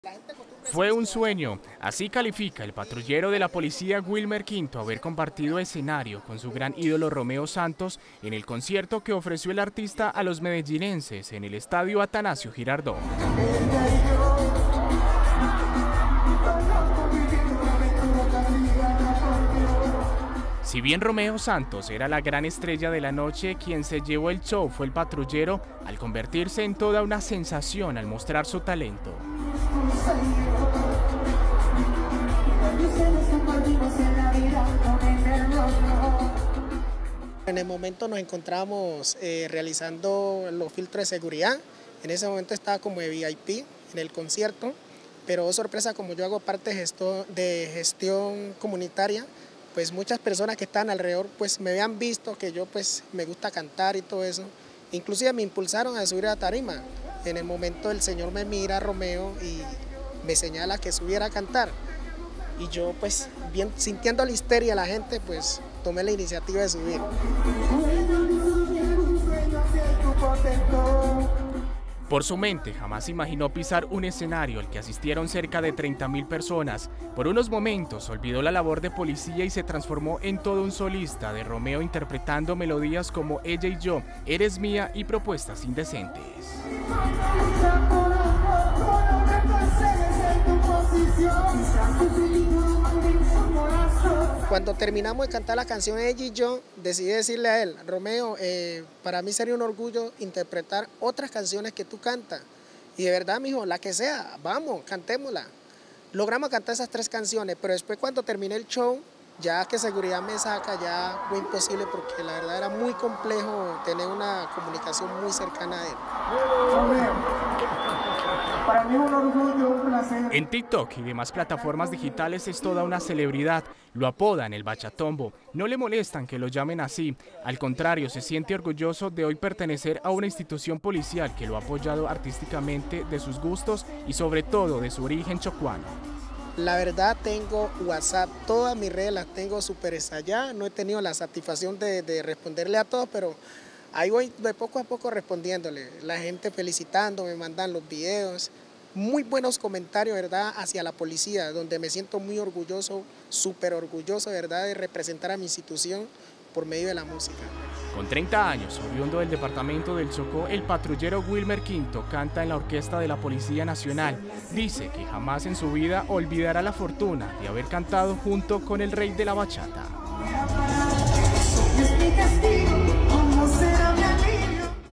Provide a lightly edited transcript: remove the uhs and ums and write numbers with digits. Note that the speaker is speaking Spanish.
Fue un sueño, así califica el patrullero de la policía Wilmer Quinto haber compartido escenario con su gran ídolo Romeo Santos en el concierto que ofreció el artista a los medellinenses en el estadio Atanasio Girardot. Si bien Romeo Santos era la gran estrella de la noche, quien se llevó el show fue el patrullero al convertirse en toda una sensación al mostrar su talento. En el momento nos encontramos realizando los filtros de seguridad. En ese momento estaba como de VIP en el concierto, pero oh sorpresa, como yo hago parte de gestión comunitaria, pues muchas personas que están alrededor pues me habían visto que yo pues me gusta cantar y todo eso. Inclusive me impulsaron a subir a la tarima. En el momento el señor me mira, Romeo, y me señala que subiera a cantar. Y yo pues bien, sintiendo la histeria de la gente, pues tomé la iniciativa de subir. Por su mente jamás imaginó pisar un escenario al que asistieron cerca de 30.000 personas. Por unos momentos olvidó la labor de policía y se transformó en todo un solista de Romeo, interpretando melodías como Ella y yo, Eres mía y Propuestas indecentes. Cuando terminamos de cantar la canción Ella y yo, decidí decirle a él: Romeo, para mí sería un orgullo interpretar otras canciones que tú cantas. Y de verdad, mijo, la que sea, vamos, cantémosla. Logramos cantar esas 3 canciones, pero después cuando terminé el show, ya que seguridad me saca, ya fue imposible porque la verdad era muy complejo tener una comunicación muy cercana a él. Para mí es un orgullo, un placer. En TikTok y demás plataformas digitales es toda una celebridad. Lo apodan el Bachatombo. No le molestan que lo llamen así. Al contrario, se siente orgulloso de hoy pertenecer a una institución policial que lo ha apoyado artísticamente, de sus gustos y sobre todo de su origen chocuano. La verdad, tengo WhatsApp, todas mis redes las tengo súper estalladas. No he tenido la satisfacción de responderle a todos, pero ahí voy de poco a poco respondiéndole. La gente felicitando, me mandan los videos. Muy buenos comentarios, ¿verdad?, hacia la policía, donde me siento muy orgulloso, súper orgulloso, ¿verdad?, de representar a mi institución por medio de la música. Con 30 años, oriundo del departamento del Chocó, el patrullero Wilmer Quinto canta en la orquesta de la Policía Nacional. Dice que jamás en su vida olvidará la fortuna de haber cantado junto con el rey de la bachata.